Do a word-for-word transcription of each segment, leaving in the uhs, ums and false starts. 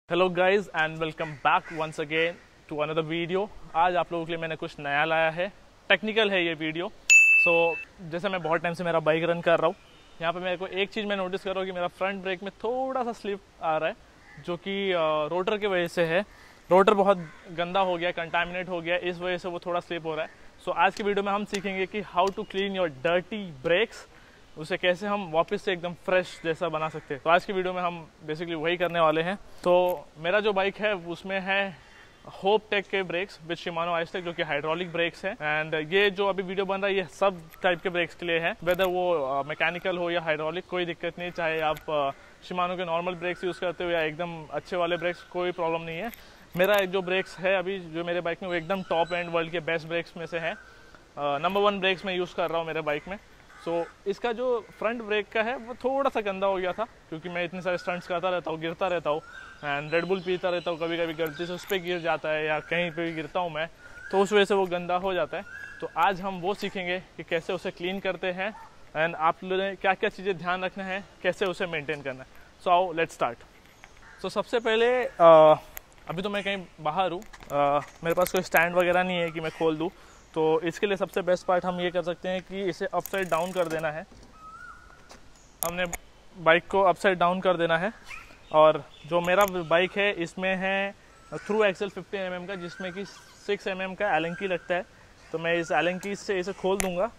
Hello guys and welcome back once again to another video. आज आप लोगों के लिए मैंने कुछ नया लाया है, टेक्निकल है ये वीडियो। सो so, जैसे मैं बहुत टाइम से मेरा बाइक रन कर रहा हूँ, यहाँ पे मेरे को एक चीज़ मैं नोटिस कर रहा हूँ कि मेरा फ्रंट ब्रेक में थोड़ा सा स्लिप आ रहा है, जो कि रोटर की वजह से है। रोटर बहुत गंदा हो गया, कंटामिनेट हो गया, इस वजह से वो थोड़ा स्लिप हो रहा है। सो so, आज की वीडियो में हम सीखेंगे कि how to clean your dirty brakes, उसे कैसे हम वापस से एकदम फ्रेश जैसा बना सकते हैं। तो आज की वीडियो में हम बेसिकली वही करने वाले हैं। तो मेरा जो बाइक है उसमें है होप टेक के ब्रेक्स विद शिमानो आइसटेक, जो कि हाइड्रोलिक ब्रेक्स हैं। एंड ये जो अभी वीडियो बन रहा है ये सब टाइप के ब्रेक्स के लिए है, वेदर वो मैकेनिकल हो या हाइड्रोलिक, कोई दिक्कत नहीं। चाहे आप शिमानो के नॉर्मल ब्रेक्स यूज़ करते हो या एकदम अच्छे वाले ब्रेक्स, कोई प्रॉब्लम नहीं है। मेरा जो ब्रेक्स है अभी जो मेरे बाइक में वो एकदम टॉप एंड वर्ल्ड के बेस्ट ब्रेक्स में से है। नंबर वन ब्रेक्स मैं यूज़ कर रहा हूँ मेरे बाइक में। सो so, इसका जो फ्रंट ब्रेक का है वो थोड़ा सा गंदा हो गया था, क्योंकि मैं इतने सारे स्टंट्स करता रहता हूँ, गिरता रहता हूँ एंड रेड बुल पीता रहता हूँ, कभी कभी गलती से उस पर गिर जाता है या कहीं पे भी गिरता हूँ मैं, तो उस वजह से वो गंदा हो जाता है। तो आज हम वो सीखेंगे कि कैसे उसे क्लीन करते हैं एंड आप लोगों ने क्या क्या चीज़ें ध्यान रखना है, कैसे उसे मेनटेन करना है। सो आओ लेट्स स्टार्ट। सो सबसे पहले आ, अभी तो मैं कहीं बाहर हूँ, मेरे पास कोई स्टैंड वगैरह नहीं है कि मैं खोल दूँ। तो इसके लिए सबसे बेस्ट पार्ट हम ये कर सकते हैं कि इसे अपसाइड डाउन कर देना है। हमने बाइक को अपसाइड डाउन कर देना है। और जो मेरा बाइक है इसमें है थ्रू एक्सेल फिफ्टीन एम एम का, जिसमें कि सिक्स एम एम का एलन की लगता है। तो मैं इस एलन की से इसे खोल दूंगा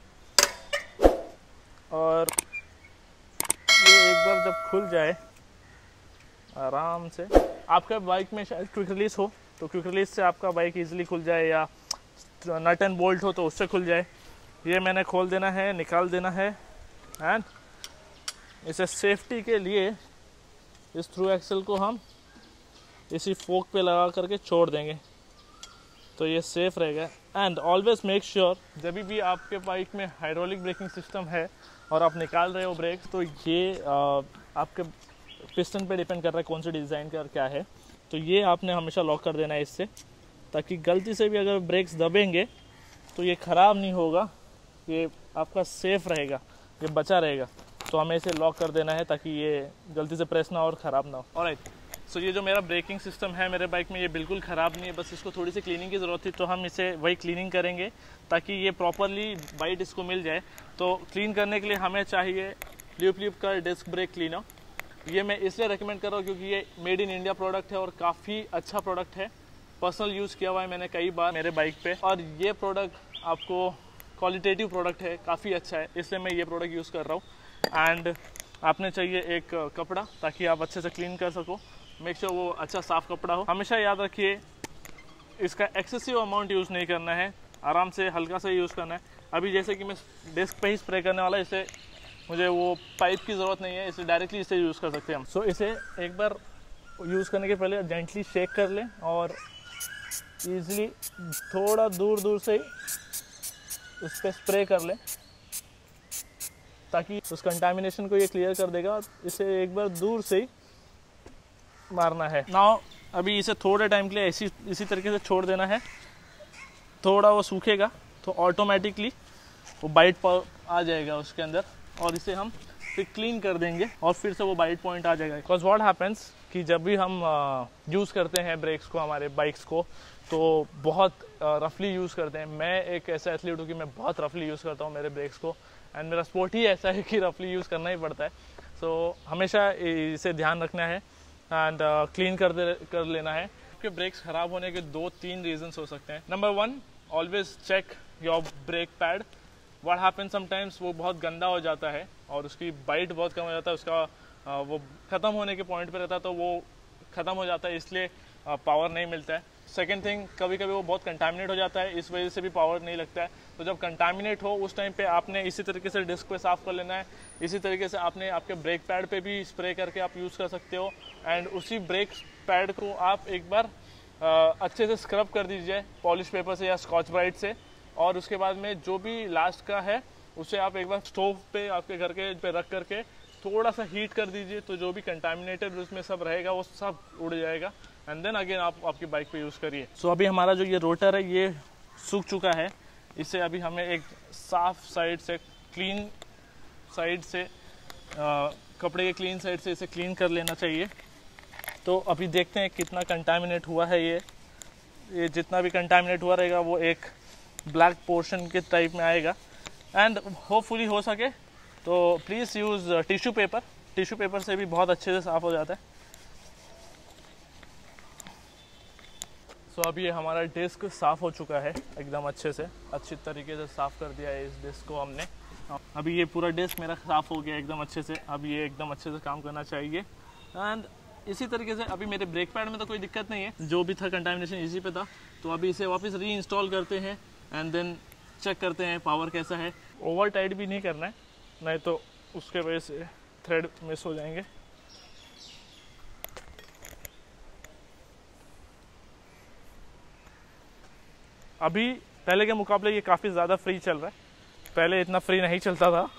और ये एक बार जब खुल जाए आराम से, आपका बाइक में शायद क्विक रिलीज हो तो क्विक रिलीज से आपका बाइक ईजिली खुल जाए, या नट एंड बोल्ट हो तो उससे खुल जाए। ये मैंने खोल देना है, निकाल देना है एंड इसे सेफ्टी के लिए इस थ्रू एक्सेल को हम इसी फोक पे लगा करके छोड़ देंगे, तो ये सेफ रहेगा। एंड ऑलवेज मेक श्योर जब भी आपके बाइक में हाइड्रोलिक ब्रेकिंग सिस्टम है और आप निकाल रहे हो ब्रेक, तो ये आ, आपके पिस्टन पे डिपेंड कर रहा है कौन से डिज़ाइन का और क्या है। तो ये आपने हमेशा लॉक कर देना है इससे, ताकि गलती से भी अगर ब्रेक्स दबेंगे तो ये ख़राब नहीं होगा, ये आपका सेफ रहेगा, ये बचा रहेगा। तो हमें इसे लॉक कर देना है ताकि ये गलती से प्रेस ना और ख़राब ना हो। ऑलराइट, सो ये जो मेरा ब्रेकिंग सिस्टम है मेरे बाइक में ये बिल्कुल ख़राब नहीं है, बस इसको थोड़ी सी क्लीनिंग की ज़रूरत थी, तो हम इसे वही क्लीनिंग करेंगे ताकि ये प्रॉपरली बाइट इसको मिल जाए। तो क्लीन करने के लिए हमें चाहिए ल्यूप ल्यूप का डिस्क ब्रेक क्लीनर। ये मैं इसलिए रिकमेंड कर रहा हूँ क्योंकि ये मेड इन इंडिया प्रोडक्ट है और काफ़ी अच्छा प्रोडक्ट है। पर्सनल यूज़ किया हुआ है मैंने कई बार मेरे बाइक पे, और ये प्रोडक्ट आपको क्वालिटेटिव प्रोडक्ट है, काफ़ी अच्छा है, इसलिए मैं ये प्रोडक्ट यूज़ कर रहा हूँ। एंड आपने चाहिए एक कपड़ा ताकि आप अच्छे से क्लीन कर सको। मेक श्योर वो अच्छा साफ़ कपड़ा हो। हमेशा याद रखिए इसका एक्सेसिव अमाउंट यूज़ नहीं करना है, आराम से हल्का सा यूज़ करना है। अभी जैसे कि मैं डिस्क पे ही स्प्रे करने वाला, इसे मुझे वो पाइप की ज़रूरत नहीं है, इसे डायरेक्टली इसे यूज़ कर सकते हैं हम। सो so, इसे एक बार यूज़ करने के पहले जेंटली शेक कर लें और ईज़िली थोड़ा दूर दूर से ही उस पर स्प्रे कर लें, ताकि उस कंटामिनेशन को ये क्लियर कर देगा। और इसे एक बार दूर से ही मारना है। नाउ अभी इसे थोड़े टाइम के लिए इसी इसी तरीके से छोड़ देना है, थोड़ा वो सूखेगा तो ऑटोमेटिकली वो बाइट आ जाएगा उसके अंदर, और इसे हम फिर क्लीन कर देंगे और फिर से वो बाइट पॉइंट आ जाएगा। बिकॉज व्हाट हैपेंस कि जब भी हम यूज़ करते हैं ब्रेक्स को, हमारे बाइक्स को, तो बहुत रफली यूज़ करते हैं। मैं एक ऐसा एथलीट हूँ कि मैं बहुत रफली यूज़ करता हूँ मेरे ब्रेक्स को, एंड मेरा स्पोर्ट ही ऐसा है कि रफली यूज़ करना ही पड़ता है। सो so, हमेशा इसे ध्यान रखना है एंड क्लीन कर दे कर लेना है। आपके ब्रेक्स ख़राब होने के दो तीन रीजंस हो सकते हैं। Number one, always check your brake pad. What happen sometimes वो बहुत गंदा हो जाता है और उसकी बाइट बहुत कम हो जाता है, उसका uh, वो ख़त्म होने के पॉइंट पे रहता है, तो वो ख़त्म हो जाता है, इसलिए पावर uh, नहीं मिलता है। सेकेंड थिंग, कभी कभी वो बहुत कंटामिनेट हो जाता है, इस वजह से भी पावर नहीं लगता है। तो जब कंटामिनेट हो उस टाइम पे आपने इसी तरीके से डिस्क पे साफ़ कर लेना है। इसी तरीके से आपने आपके ब्रेक पैड पे भी स्प्रे करके आप यूज़ कर सकते हो। एंड उसी ब्रेक पैड को आप एक बार आ, अच्छे से स्क्रब कर दीजिए पॉलिश पेपर से या स्कॉच ब्राइट से, और उसके बाद में जो भी लास्ट का है उसे आप एक बार स्टोव पे आपके घर के पे रख करके थोड़ा सा हीट कर दीजिए, तो जो भी कंटामिनेटेड उसमें सब रहेगा वो सब उड़ जाएगा। एंड देन अगेन आप आपकी बाइक पे यूज़ करिए। सो so, अभी हमारा जो ये रोटर है ये सूख चुका है, इसे अभी हमें एक साफ साइड से, क्लीन साइड से, आ, कपड़े के क्लीन साइड से इसे क्लीन कर लेना चाहिए। तो अभी देखते हैं कितना कंटामिनेट हुआ है। ये ये जितना भी कंटामिनेट हुआ रहेगा वो एक ब्लैक पोर्शन के टाइप में आएगा। एंड होपफुली हो सके तो please use tissue paper. Tissue paper से भी बहुत अच्छे से साफ़ हो जाता है। सो so, अभी ये हमारा डिस्क साफ़ हो चुका है एकदम अच्छे से, अच्छी तरीके से साफ़ कर दिया है इस डिस्क को हमने। अभी ये पूरा डिस्क मेरा साफ़ हो गया एकदम अच्छे से। अभी ये एकदम अच्छे से काम करना चाहिए। एंड इसी तरीके से अभी मेरे ब्रेक पैड में तो कोई दिक्कत नहीं है, जो भी था कंटामिनेशन इसी पे था। तो अभी इसे वापस री इंस्टॉल करते हैं एंड देन चेक करते हैं पावर कैसा है। ओवर टाइट भी नहीं करना है, नहीं तो उसके वजह से थ्रेड मिस हो जाएंगे। अभी पहले के मुकाबले ये काफ़ी ज़्यादा फ्री चल रहा है, पहले इतना फ्री नहीं चलता था।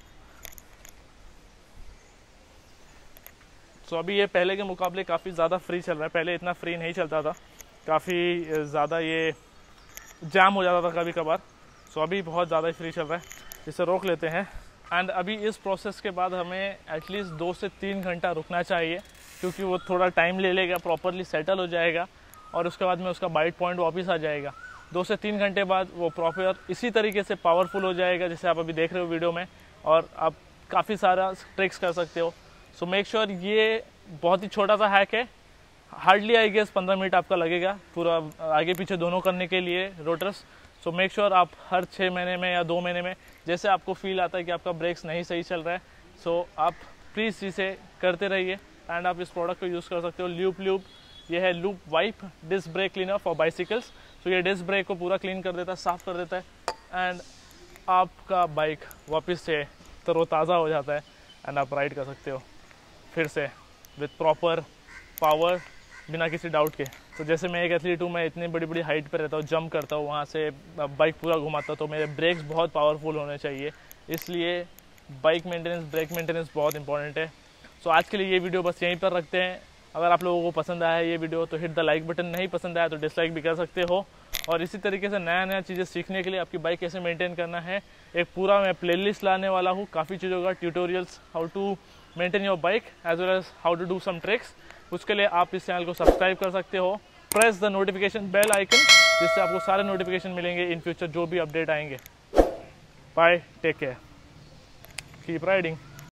तो अभी ये पहले के मुकाबले काफ़ी ज़्यादा फ्री चल रहा है, पहले इतना फ्री नहीं चलता था, काफ़ी ज़्यादा ये जाम हो जाता था कभी कभार। सो अभी बहुत ज़्यादा ही फ्री चल रहा है, इसे रोक लेते हैं। एंड अभी इस प्रोसेस के बाद हमें एटलीस्ट दो से तीन घंटा रुकना चाहिए, क्योंकि वो थोड़ा टाइम ले लेगा, प्रॉपरली सेटल हो जाएगा और उसके बाद में उसका बाइट पॉइंट वापस आ जाएगा। दो से तीन घंटे बाद वो प्रॉपर इसी तरीके से पावरफुल हो जाएगा जैसे आप अभी देख रहे हो वीडियो में, और आप काफ़ी सारा ट्रिक्स कर सकते हो। सो मेक श्योर, ये बहुत ही छोटा सा हैक है, हार्डली आई गेस पंद्रह मिनट आपका लगेगा पूरा आगे पीछे दोनों करने के लिए रोटर्स। सो मेक श्योर आप हर छः महीने में या दो महीने में जैसे आपको फील आता है कि आपका ब्रेक्स नहीं सही चल रहा है, सो आप प्लीज़ इसे करते रहिए। एंड आप इस प्रोडक्ट को यूज़ कर सकते हो, लूप लूप ये है loop wipe disc brake cleaner for bicycles. तो ये डिस्क ब्रेक को पूरा क्लीन कर देता है, साफ़ कर देता है एंड आपका बाइक वापस से तरोताज़ा हो जाता है एंड आप राइड कर सकते हो फिर से विथ प्रॉपर पावर, बिना किसी डाउट के। तो जैसे मैं एक एथलीट हूँ, मैं इतनी बड़ी बड़ी हाइट पर रहता हूँ, जंप करता हूँ, वहाँ से बाइक पूरा घुमाता हूँ, तो मेरे ब्रेक्स बहुत पावरफुल होने चाहिए। इसलिए बाइक मेंटेनेंस, ब्रेक मेंटेनेंस बहुत इंपॉर्टेंट है। सो आज के लिए ये वीडियो बस यहीं पर रखते हैं। अगर आप लोगों को पसंद आया है ये वीडियो तो हिट द लाइक बटन, नहीं पसंद आया तो डिसलाइक भी कर सकते हो। और इसी तरीके से नया नया चीज़ें सीखने के लिए, आपकी बाइक कैसे मेंटेन करना है, एक पूरा मैं प्लेलिस्ट लाने वाला हूँ, काफ़ी चीज़ों का tutorials, how to maintain your bike as well as how to do some tricks. उसके लिए आप इस चैनल को सब्सक्राइब कर सकते हो, press the notification bell icon, जिससे आपको सारे नोटिफिकेशन मिलेंगे इन फ्यूचर जो भी अपडेट आएंगे। Bye, take care, keep riding.